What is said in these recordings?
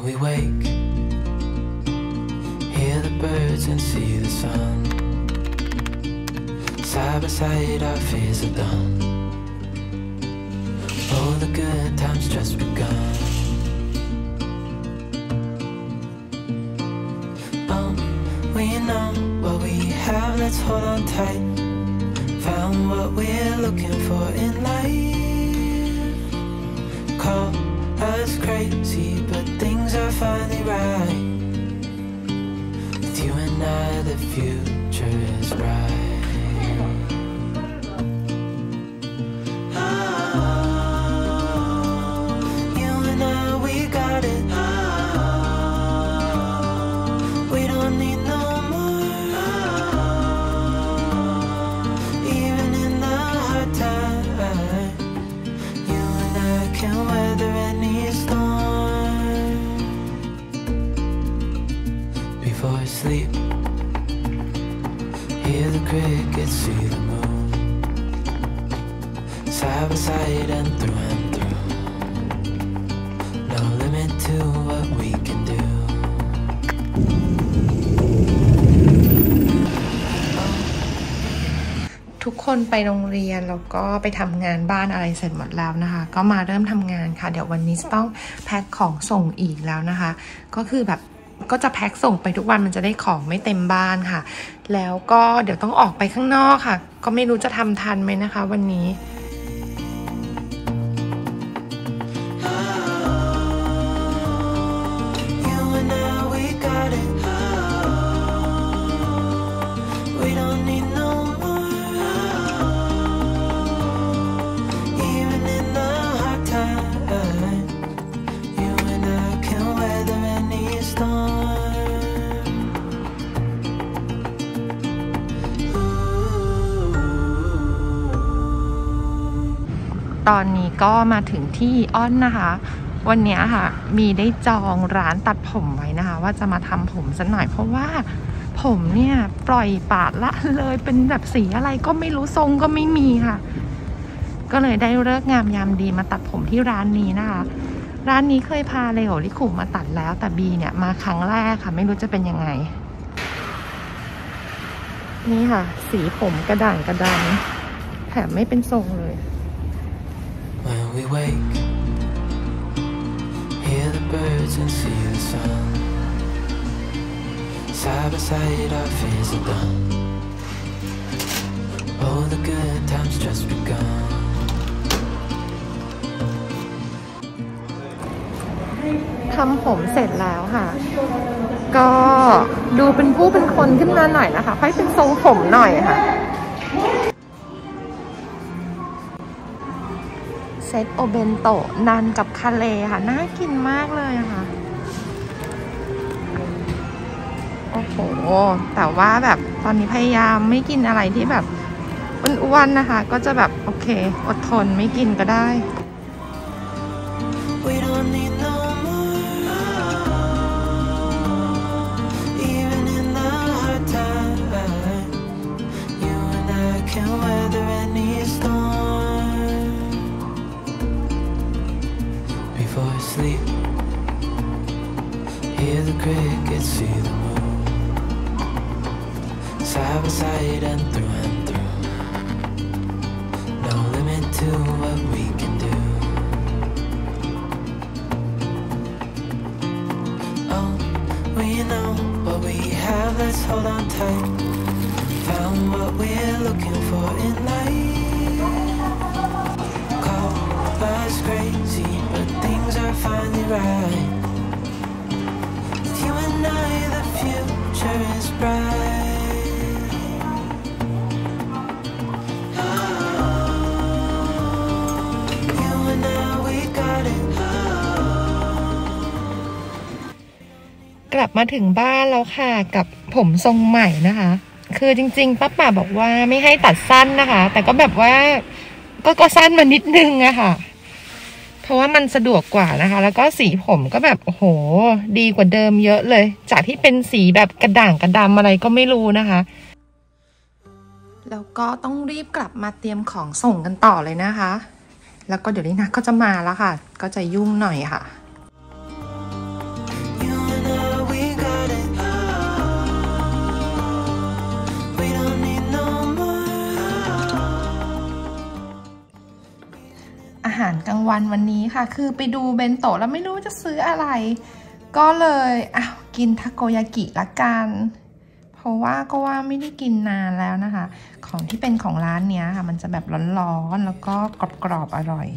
we wake, hear the birds and see the sun. Side by side our fears are done. All the good times just begun. We know what we have, let's hold on tight. Found what we're looking for in life. Call us crazy, but things are finally right. With you and I, the future is bright. You and I, we got it. We don't need no more. Even in the hard time, you and I can weather any storm. Before I sleep, hear the crickets, see the moon. Side by side and through, no limit to what we can do. ทุกคนไปโรงเรียนแล้วก็ไปทำงานบ้านอะไรเสร็จหมดแล้วนะคะก็มาเริ่มทำงานค่ะเดี๋ยววันนี้จะต้องแพ็คของส่งอีกแล้วนะคะก็คือแบบก็จะแพ็คส่งไปทุกวันมันจะได้ของไม่เต็มบ้านค่ะแล้วก็เดี๋ยวต้องออกไปข้างนอกค่ะก็ไม่รู้จะทำทันไหมนะคะวันนี้ตอนนี้ก็มาถึงที่อ้อนนะคะวันนี้ค่ะมีได้จองร้านตัดผมไว้นะคะว่าจะมาทำผมสักหน่อยเพราะว่าผมเนี่ยปล่อยปละละเลยเป็นแบบสีอะไรก็ไม่รู้ทรงก็ไม่มีค่ะก็เลยได้ฤกษ์งามยามดีมาตัดผมที่ร้านนี้นะคะร้านนี้เคยพาเลโอลิคุมาตัดแล้วแต่บีเนี่ยมาครั้งแรกค่ะไม่รู้จะเป็นยังไงนี่ค่ะสีผมกระด่างกระดำแถมไม่เป็นทรงเลย When we wake, hear the birds and see the sun. Side by side our fears are done. All the good times just begun. ทำผมเสร็จแล้วค่ะก็ดูเป็นผู้เป็นคนขึ้นมาหน่อยนะคะค่อยเป็นทรงผมหน่อยค่ะเซตโอเบนโตะนันกับคาเลค่ะน่ากินมากเลยค่ะโอ้โหแต่ว่าแบบตอนนี้พยายามไม่กินอะไรที่แบบอ้วนๆนะคะก็จะแบบโอเคอดทนไม่กินก็ได้ Before I sleep, hear the crickets, see the moon. Side by side and through, no limit to what we can do. Oh, we know what we have, let's hold on tight. Found what we're looking for in life. Call us crazy, but things are finally right. With you and I, the future is bright. You and I, we got it. กลับมาถึงบ้านแล้วค่ะกับผมทรงใหม่นะคะคือจริงๆป้าป่าบอกว่าไม่ให้ตัดสั้นนะคะแต่ก็แบบว่าก็สั้นมานิดนึงอะค่ะเพราะว่ามันสะดวกกว่านะคะแล้วก็สีผมก็แบบโอ้โหดีกว่าเดิมเยอะเลยจากที่เป็นสีแบบกระด่างกระดำอะไรก็ไม่รู้นะคะแล้วก็ต้องรีบกลับมาเตรียมของส่งกันต่อเลยนะคะแล้วก็เดี๋ยวนี้นะก็จะมาแล้วค่ะก็จะยุ่งหน่อยค่ะกลางวันวันนี้ค่ะคือไปดูเบนโตะแล้วไม่รู้จะซื้ออะไรก็เลยกินทาโกยากิละกันเพราะว่าก็ว่าไม่ได้กินนานแล้วนะคะของที่เป็นของร้านเนี้ยค่ะมันจะแบบร้อนๆแล้วก็กรอบๆอร่อย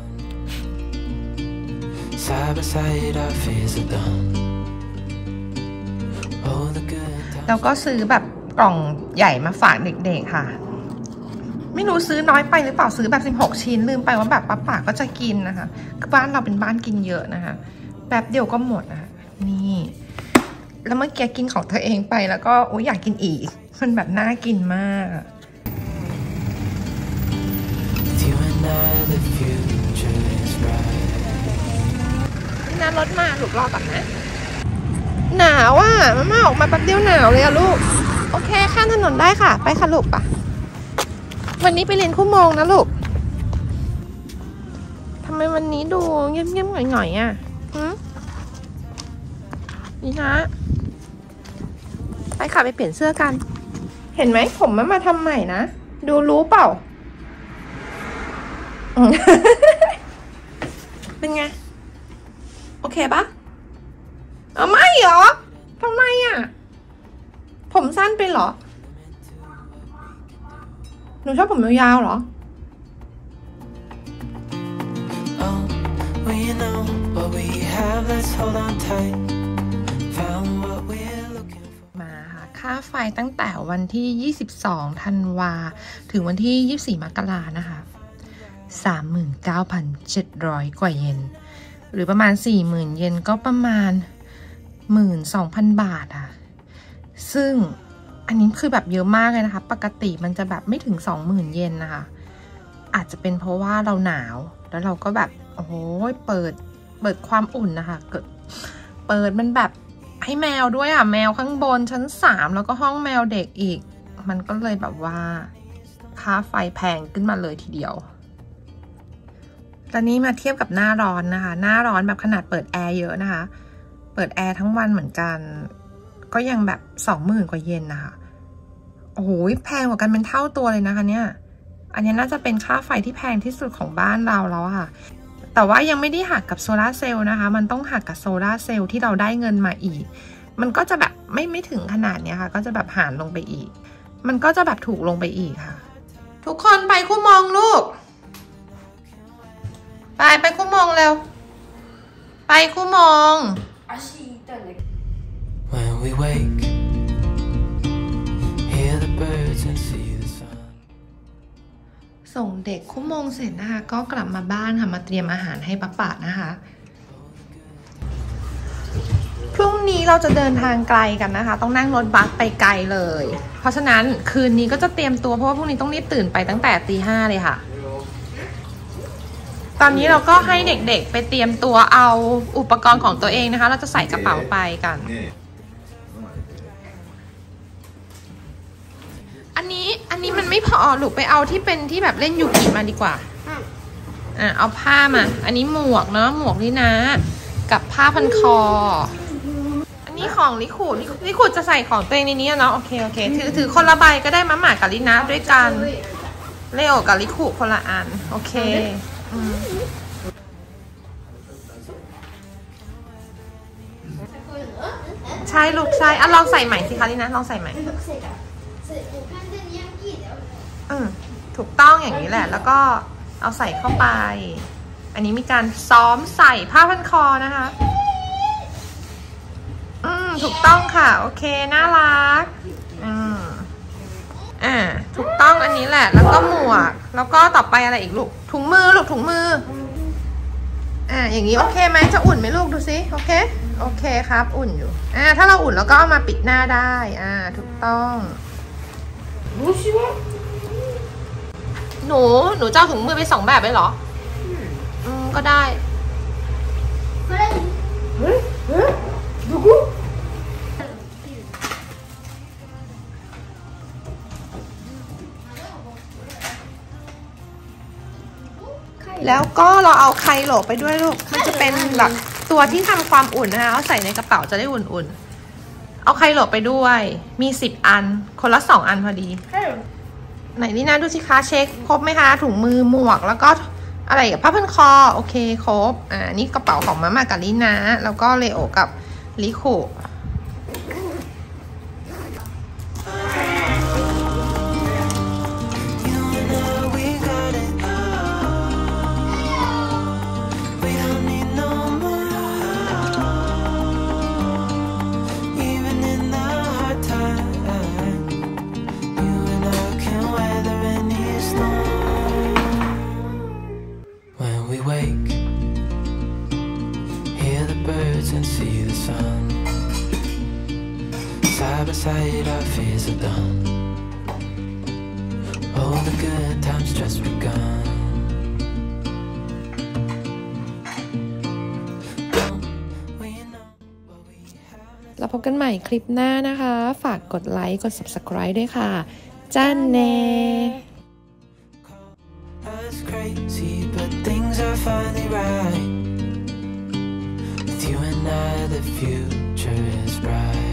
แล้วก็ซื้อแบบกล่องใหญ่มาฝากเด็กๆค่ะไม่รู้ซื้อน้อยไปหรือเปล่าซื้อแบบ16ชิ้นลืมไปว่าแบบป้าก็จะกินนะคะคือบ้านเราเป็นบ้านกินเยอะนะคะแบบเดียวก็หมดนะคะนี่แล้วเมื่อกี้กินของเธอเองไปแล้วก็อยากกินอีกมันแบบน่ากินมากน่ารถมาลูกรอก่อนนะหนาวอ่ะมาออกมาแป๊บเดียวหนาวเลยอะลูกโอเคข้ามถนนได้ค่ะไปค่ะลูกปะวันนี้ไปเรียนคู่โมงนะลูกทำไมวันนี้ดูเงียบๆหน่อยๆอ่ะนี่นะไปค่ะไปเปลี่ยนเสื้อกันเห็นไหมผมมาทำใหม่นะดูรู้เปล่า เป็นไงโอเคปะไม่เหรอทำไมอ่ะผมสั้นไปเหรอหนูชอบผมยาวๆเหรอมาค่ะค่าไฟตั้งแต่วันที่22ธันวาถึงวันที่24มกรานะคะ 39,700 กว่าเยนหรือประมาณ 40,000 เยนก็ประมาณ 12,000 บาทอ่ะซึ่งอันนี้คือแบบเยอะมากเลยนะคะปกติมันจะแบบไม่ถึง 20,000 เยนนะคะอาจจะเป็นเพราะว่าเราหนาวแล้วเราก็แบบโอ้โหเปิดความอุ่นนะคะเปิดมันแบบให้แมวด้วยอ่ะแมวข้างบนชั้น3แล้วก็ห้องแมวเด็กอีกมันก็เลยแบบว่าค่าไฟแพงขึ้นมาเลยทีเดียวตอนนี้มาเทียบกับหน้าร้อนนะคะหน้าร้อนแบบขนาดเปิดแอร์เยอะนะคะเปิดแอร์ทั้งวันเหมือนกันก็ยังแบบ 20,000 กว่าเยนนะคะโอ้โหแพงกว่ากันเป็นเท่าตัวเลยนะคะเนี่ยอันนี้น่าจะเป็นค่าไฟที่แพงที่สุดของบ้านเราแล้วค่ะแต่ว่ายังไม่ได้หักกับโซลาร์เซลล์นะคะมันต้องหักกับโซลาร์เซลล์ที่เราได้เงินมาอีกมันก็จะแบบไม่ถึงขนาดนี้ค่ะก็จะแบบหารลงไปอีกมันก็จะแบบถูกลงไปอีกค่ะทุกคนไปคู่มองลูกไปคู่มองเร็วไปคู่มองWhen we wake, hear the birds and see the sun. ส่งเด็กคู่โมงเสร็จนะคะก็กลับมาบ้านค่ะมาเตรียมอาหารให้ป้านะคะพรุ่งนี้เราจะเดินทางไกลกันนะคะต้องนั่งรถบัสไปไกลเลยเพราะฉะนั้นคืนนี้ก็จะเตรียมตัวเพราะว่าพรุ่งนี้ต้องรีบตื่นไปตั้งแต่ตี 5เลยค่ะตอนนี้เราก็ให้เด็กๆไปเตรียมตัวเอาอุปกรณ์ของตัวเองนะคะเราจะใส่กระเป๋าไปกันอันนี้มันไม่พอลูกไปเอาที่เป็นที่แบบเล่นยูกิมาดีกว่าเอาผ้ามาอันนี้หมวกเนาะหมวกนี่นะกับผ้าพันคออันนี้ของลิขุจะใส่ของตัวเองในนี้เนาะโอเคถือคนละใบก็ได้มาหมากับลินะด้วยกันเลโอกับลิขุคนละอันโอเคใช่ลูกใช่ลองใส่ใหม่สิคะลินะลองใส่ใหม่ถูกต้องอย่างนี้แหละแล้วก็เอาใส่เข้าไปอันนี้มีการซ้อมใส่ผ้าพันคอนะคะถูกต้องค่ะโอเคน่ารักถูกต้องอันนี้แหละแล้วก็หมวกแล้วก็ต่อไปอะไรอีกลูกถุงมือลูกถุงมืออย่างนี้โอเคไหมจะอุ่นไหมลูกดูสิโอเคครับอุ่นอยู่ถ้าเราอุ่นแล้วก็เอามาปิดหน้าได้ถูกต้องหนูจะเอาถุงมือไป2แบบเลยเหรอก็ได้แล้วก็เราเอาไคโลไปด้วยลูกมันจะเป็นแบบตัวที่ทำความอุ่นนะคะเอาใส่ในกระเป๋าจะได้อุ่นๆเอาไคโลไปด้วยมี10 อันคนละ2 อันพอดีไหนนี่นะดูสิคะเช็คครบไหมคะถุงมือหมวกแล้วก็อะไรผ้าพันคอโอเคครบนี่กระเป๋าของมากับลินะแล้วก็เลโอกับลิคุ and see the sun. Side by side our fears are done. All the good times just begun. แล้วพบกันใหม่คลิปหน้านะคะฝากกดไลค์กด Subscribe ด้วยค่ะจ้านแน่ Crazy, but things are finally right. You and I, the future is bright.